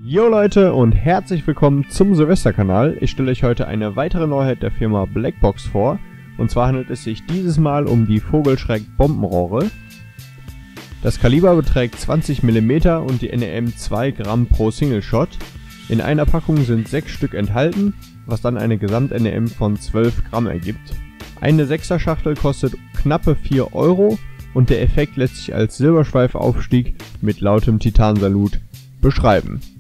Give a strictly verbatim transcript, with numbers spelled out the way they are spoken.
Jo Leute und herzlich willkommen zum Silvesterkanal. Ich stelle euch heute eine weitere Neuheit der Firma Blackbox vor. Und zwar handelt es sich dieses Mal um die Vogelschreck Bombenrohre. Das Kaliber beträgt zwanzig Millimeter und die N E M zwei Gramm pro Single Shot. In einer Packung sind sechs Stück enthalten, was dann eine Gesamt-N E M von zwölf Gramm ergibt. Eine sechser Schachtel kostet knappe vier Euro und der Effekt lässt sich als Silberschweifaufstieg mit lautem Titansalut beschreiben.